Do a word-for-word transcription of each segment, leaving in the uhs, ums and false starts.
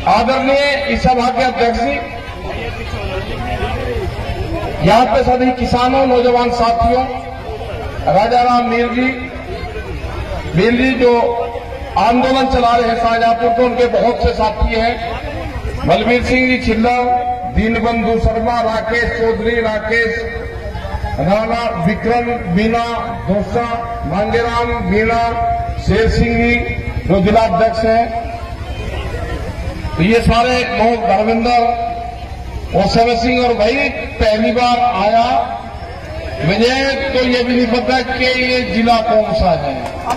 आदरणीय इस सभा के अध्यक्ष जी, यहाँ पे सभी किसानों, नौजवान साथियों, राजाराम मीर जी मीर जी जो आंदोलन चला रहे हैं शाहजहांपुर, तो उनके बहुत से साथी हैं। बलबीर सिंह जी छिल्ला, दीनबंधु शर्मा, राकेश चौधरी, राकेश राणा, विक्रम मीना, दोसा, मांगेराम मीना, शेर सिंह जी जो जिलाध्यक्ष हैं, तो ये सारे लोग, धर्मेंद्र और शरद सिंह। और भाई पहली बार आया, मुझे तो ये भी नहीं पता कि ये जिला कौन सा है।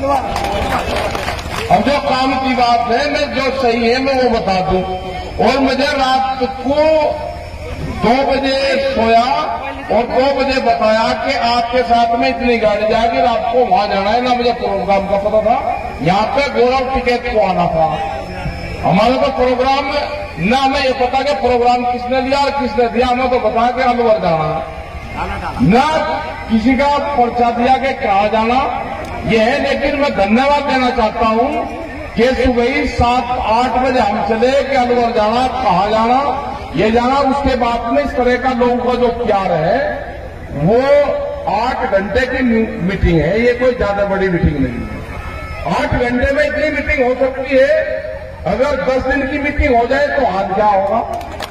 अब जो काम की बात है, मैं जो सही है मैं वो बता दूं। और मुझे रात को दो बजे सोया और दो बजे बताया कि आपके साथ में इतनी गाड़ी जाएगी, रात को वहां जाना है। ना मुझे प्रोग्राम का पता था, यहाँ पे गौरव टिकट को आना था। हमारे तो प्रोग्राम में ना हमें ये पता कि प्रोग्राम किसने लिया और किसने दिया, हमें तो बताया कि अलवर जाना, ना किसी का पर्चा दिया कि कहाँ जाना ये है। लेकिन मैं धन्यवाद देना चाहता हूँ कि सुबह ही सात आठ बजे हम चले कि अलवर जाना, कहाँ जाना, ये जाना। उसके बाद में इस तरह का लोगों का जो प्यार है, वो आठ घंटे की मीटिंग है, ये कोई ज्यादा बड़ी मीटिंग नहीं है। आठ घंटे में इतनी मीटिंग हो सकती है। अगर दस दिन की मीटिंग हो जाए तो हाल क्या होगा।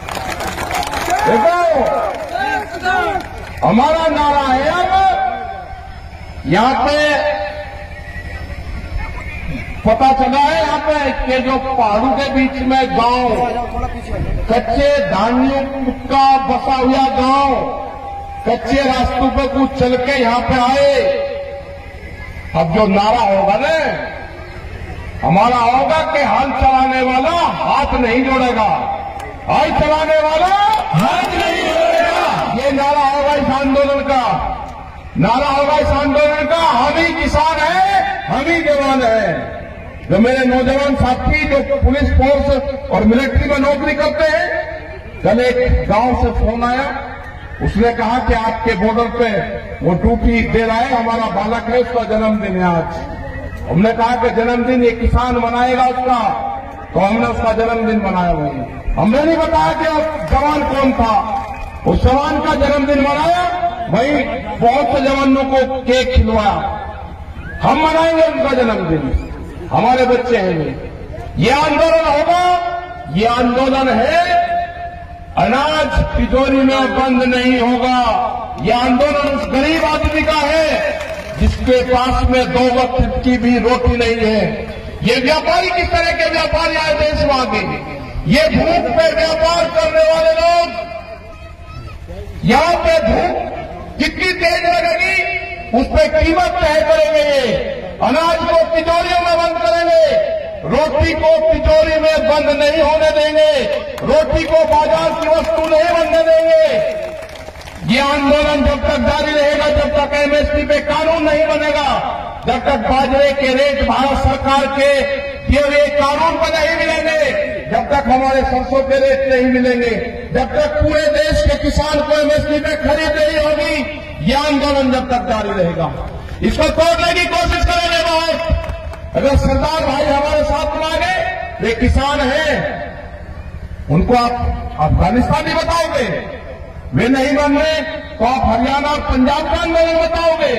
देखो हमारा नारा है, अब यहाँ पे पता चला है, यहाँ पे के जो पहाड़ों के बीच में गांव, कच्चे धानियों का बसा हुआ गांव, कच्चे रास्तों पर कुछ चल के यहाँ पे आए। अब जो नारा होगा ना हमारा होगा कि हल चलाने वाला हाथ नहीं जोड़ेगा, हल चलाने वाला हाथ नहीं जोड़ेगा। ये नारा होगा इस आंदोलन का, नारा होगा इस आंदोलन का। हम ही किसान हैं, हम ही जवान हैं। जो मेरे नौजवान साथी जो पुलिस फोर्स और मिलिट्री में नौकरी करते हैं, कल एक गांव से फोन आया, उसने कहा कि आपके बॉर्डर पे वो ड्यूटी दे रहा है, हमारा बालक है, उसका जन्मदिन है आज। हमने कहा कि जन्मदिन ये किसान मनाएगा उसका, तो हमने उसका जन्मदिन मनाया। वही हमने नहीं बताया कि जवान कौन था, उस जवान का जन्मदिन मनाया, वही बहुत से जवानों को केक खिलवाया। हम मनाएंगे उनका जन्मदिन, हमारे बच्चे हैं वे। ये आंदोलन होगा, ये आंदोलन है, अनाज तिजोरी में बंद नहीं होगा। ये आंदोलन उस गरीब आदमी का है जिसके पास में दो वक्त की भी रोटी नहीं है। ये व्यापारी किस तरह के व्यापारी आए देश में आगे, ये भूख पे व्यापार करने वाले लोग, यहां पे भूख कितनी तेज लगेगी उस पर कीमत तय करेंगे। ये अनाज को तिजोरियों में बंद करेंगे, रोटी को तिजोरी में बंद नहीं होने देंगे, रोटी को बाजार की वस्तु नहीं बनने देंगे। ये आंदोलन जब तक जारी रहेगा, जब तक एमएसपी पे कानून नहीं बनेगा, जब तक बाजरे के रेट भारत सरकार के दिए हुए कानून पर नहीं मिलेंगे, जब तक हमारे सरसों के रेट नहीं मिलेंगे, जब तक पूरे देश के किसान को एमएसपी पे खरीद नहीं होगी, ये आंदोलन जब तक जारी रहेगा। इसको तोड़ने की कोशिश करेंगे बहुत। अगर सरदार भाई हमारे साथ में आ गए, वे किसान हैं, उनको आप अफगानिस्तान नहीं बताओगे, वे नहीं बन रहे तो आप हरियाणा और पंजाब का आंदोलन बताओगे।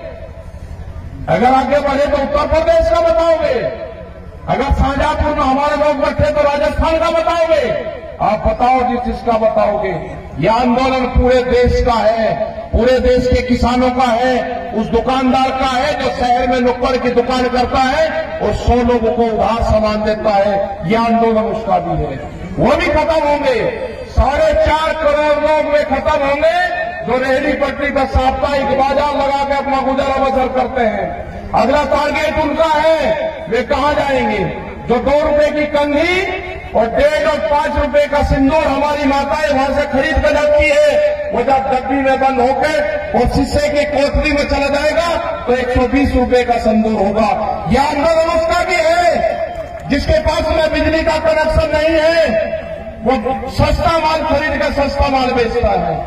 अगर आगे बढ़े तो उत्तर प्रदेश का बताओगे। अगर शाहजहांपुर में हमारे लोग बैठे तो राजस्थान का बताओगे। आप बताओ जिस जिसका बताओगे। यह आंदोलन पूरे देश का है, पूरे देश के किसानों का है, उस दुकानदार का है जो शहर में नुक्कड़ की दुकान करता है और सौ लोगों को उधार सामान देता है। यह आंदोलन उसका भी है, वो भी खत्म होंगे। साढ़े चार करोड़ लोग वे खत्म होंगे जो रेहड़ी पटरी पर साप्ताहिक बाजार लगा के अपना गुजारा बसर करते हैं। अगला टारगेट उनका है, वे कहां जाएंगे। जो दो रुपए की कंघी और डेढ़ और पांच रुपए का सिंदूर हमारी माताएं वहां से खरीद कर जाती है, वो जब डब्बी में बंद होकर और शीशे की कोठरी में चला जाएगा तो एक सौ बीस रुपए का सिंदूर होगा। यह आंदोलन उसका भी है जिसके पास में बिजली का कनेक्शन नहीं है, वो सस्ता माल खरीद कर सस्ता माल बेचता है।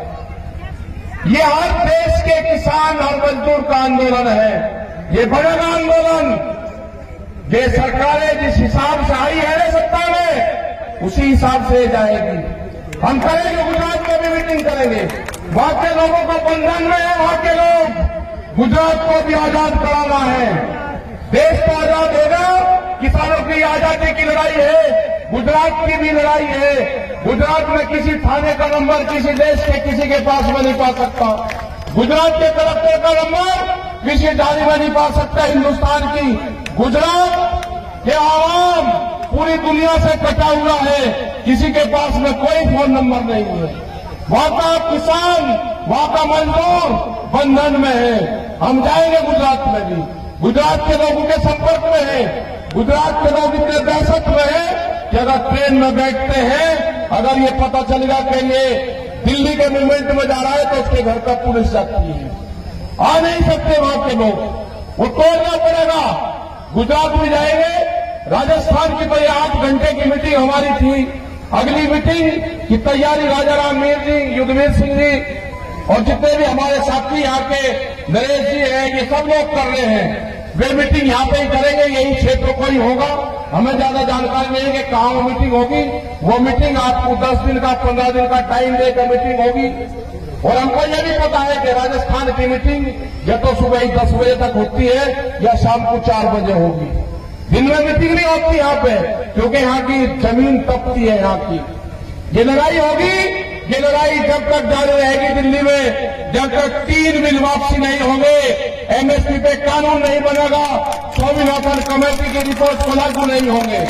ये हर देश के किसान और मजदूर का आंदोलन है। ये बड़ा आंदोलन, ये सरकारें जिस हिसाब से आई है ना सत्ता में, उसी हिसाब से जाएगी। हम करेंगे, गुजरात में भी मीटिंग करेंगे। वहां के लोगों को बंधन में है, वहां के लोग गुजरात को भी आजाद कराना है। देश तो आजाद होगा, किसानों की आजादी की लड़ाई है, गुजरात की भी लड़ाई है। गुजरात में किसी थाने का नंबर किसी देश के किसी के पास में नहीं पा सकता। गुजरात के कलेक्टर का नंबर किसी डायरी में नहीं पा सकता हिंदुस्तान की। गुजरात के आवाम पूरी दुनिया से कटा हुआ है, किसी के पास में कोई फोन नंबर नहीं है। वहां का किसान, वहां का मजदूर बंधन में है। हम जाएंगे गुजरात में भी, गुजरात के लोगों के संपर्क में है। गुजरात के लोग इतने दहशत में है कि अगर ट्रेन में बैठते हैं, अगर ये पता चलेगा कि ये दिल्ली के मूवमेंट में जा रहा है तो उसके घर पर पुलिस जाती है। आ नहीं सकते वहां के लोग, वो तोड़ना पड़ेगा। गुजरात में जाएंगे। राजस्थान की तो ये आठ घंटे की मीटिंग हमारी थी। अगली मीटिंग की तैयारी राजा राम मीर जी, युद्धवीर सिंह जी और जितने भी हमारे साथी यहाँ के नरेश जी हैं, ये सब लोग कर रहे हैं। वे मीटिंग यहाँ पे ही करेंगे, यही क्षेत्र को ही होगा। हमें ज्यादा जानकारी नहीं है कि कहाँ वो मीटिंग होगी। वो मीटिंग आपको दस दिन का पंद्रह दिन का टाइम देकर मीटिंग होगी। और हमको यह भी पता है कि राजस्थान की मीटिंग या तो सुबह ही दस बजे तक होती है या शाम को चार बजे होगी। दिन में मीटिंग नहीं होती यहाँ पे, क्योंकि यहाँ की जमीन तपती है। यहाँ की ये लड़ाई होगी, ये लड़ाई जब तक जारी रहेगी दिल्ली में, जब तक तीन बिल वापसी नहीं होंगे, एमएसपी पे कानून नहीं बनेगा, स्वामीनाथन कमेटी की रिपोर्ट को लागू नहीं होंगे।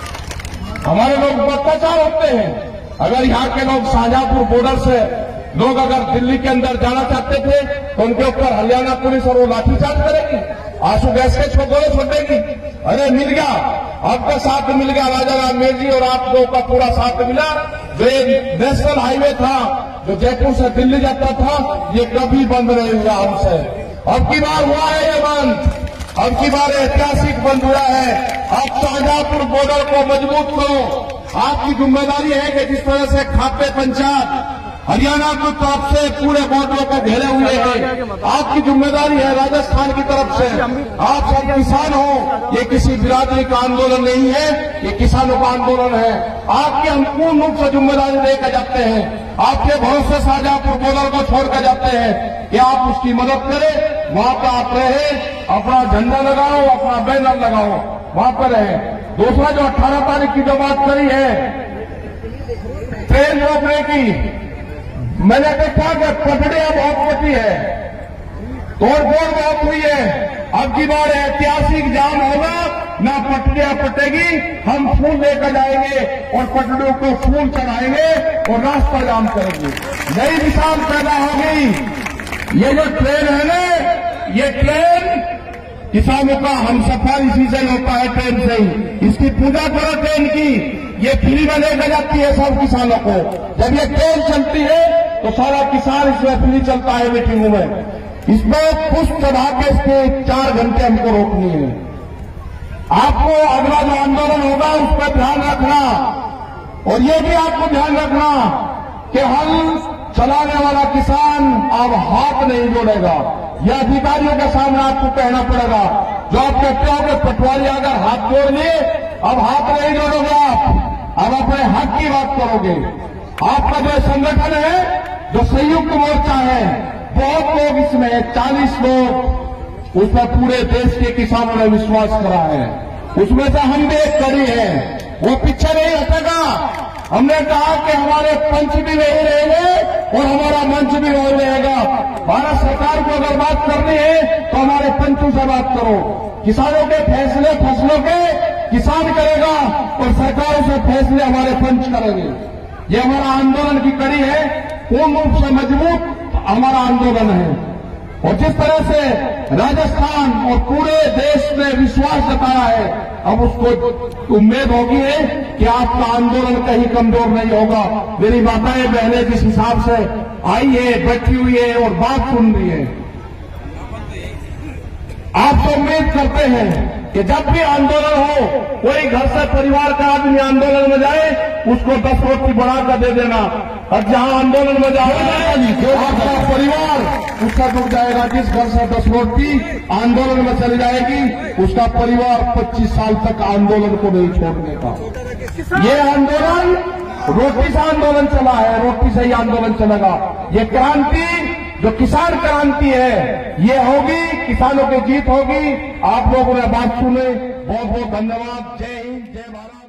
हमारे लोग अत्याचार होते हैं। अगर यहाँ के लोग शाहजहांपुर बॉर्डर से लोग अगर दिल्ली के अंदर जाना चाहते थे तो उनके ऊपर हरियाणा पुलिस और वो लाठीचार्ज करेगी, आंसू गैस के छोकरे छोड़ेगी। अरे मिल गया, आपका साथ मिल गया, राजा राम मीर जी और आप लोगों का पूरा साथ मिला। जो नेशनल हाईवे था जो जयपुर से दिल्ली जाता था, ये कभी बंद नहीं हुआ हमसे। अब की बार हुआ है ये बंद, अब की बार ऐतिहासिक बंद हुआ है। आप शाहजहांपुर बॉर्डर को मजबूत करो। आपकी जिम्मेदारी है कि जिस तरह से खापे पंचायत हरियाणा की तरफ से पूरे बॉर्डर को घेरे हुए हैं, आपकी जिम्मेदारी है राजस्थान की तरफ से। आप सब किसान हो, ये किसी बिरादरी का आंदोलन नहीं है, ये किसानों का आंदोलन है। आपकी हम पूर्ण रूप से जिम्मेदारी लेकर जाते हैं। आपके भरोसे शाहजहांपुर बॉर्डर को छोड़कर जाते हैं कि आप उसकी मदद करें। वहां पर आप रहे, अपना झंडा लगाओ, अपना बैनर लगाओ, वहां पर रहे। दूसरा जो अठारह तारीख की जो बात करी है ट्रेन रोकने की, मैंने देखा कि पटड़ियां बहुत पटी है, तोड़फोड़ बहुत हुई है। अब की बार ऐतिहासिक जाम होगा, ना पटड़ियां पटेगी, हम फूल लेकर जाएंगे और पटड़ियों को फूल चढ़ाएंगे और रास्ता जाम करेंगे। नई मिसाल पैदा हो गई। ये जो ट्रेन है ना, ये ट्रेन किसानों का हमसफर इसी से होता है, ट्रेन से ही। इसकी पूजा करो ट्रेन की, ये फ्री में लेकर जाती है सब किसानों को। जब ये ट्रेन चलती है तो सारा किसान इसमें फ्री चलता है मीटिंगों में। इसमें पुष्प चढ़ा के इसको चार घंटे हमको रोकनी है। आपको अगला जो आंदोलन होगा उस पर ध्यान रखना, और ये भी आपको ध्यान रखना कि हल चलाने वाला किसान अब हाथ नहीं जोड़ेगा। यह अधिकारियों के सामने आपको कहना पड़ेगा। जो आप कहते हो कि पटवारी अगर हाथ जोड़ लिए, अब हाथ नहीं जोड़ोगे आप, अब अपने हक की बात करोगे। आपका जो संगठन है, जो संयुक्त मोर्चा है, बहुत लोग इसमें, चालीस लोग, उसमें पूरे देश के किसानों ने विश्वास करा है। उसमें से हम भी एक कड़ी है, वो पीछे नहीं हटेगा। हमने कहा कि हमारे पंच भी वही रहेंगे और हमारा मंच भी वही रहेगा। भारत सरकार को अगर बात करनी है तो हमारे पंचों से बात करो। किसानों के फैसले फसलों के किसान करेगा और सरकारों से फैसले हमारे पंच करेंगे। ये हमारा आंदोलन की कड़ी है, पूर्ण रूप से मजबूत हमारा आंदोलन है। और जिस तरह से राजस्थान और पूरे देश ने विश्वास जताया है, अब उसको उम्मीद होगी है कि आपका आंदोलन कहीं कमजोर नहीं होगा। मेरी माताएं बहनें जिस हिसाब से आई है, बैठी हुई है और बात सुन रही है, आपसे उम्मीद करते हैं कि जब भी आंदोलन हो, कोई घर से परिवार का आदमी आंदोलन में जाए, उसको दस रोटी बढ़ाकर दे देना। और जहां आंदोलन में जाएगा आपका परिवार उसका डूब जाएगा। जिस घर से दस रोटी आंदोलन में चली जाएगी, उसका परिवार पच्चीस साल तक आंदोलन को नहीं छोड़ने का। ये आंदोलन रोटी से आंदोलन चला है, रोटी से ही आंदोलन चलेगा। ये क्रांति जो किसान क्रांति है ये होगी, किसानों की जीत होगी। आप लोगों ने बात सुने, बहुत बहुत धन्यवाद। जय हिंद, जय भारत।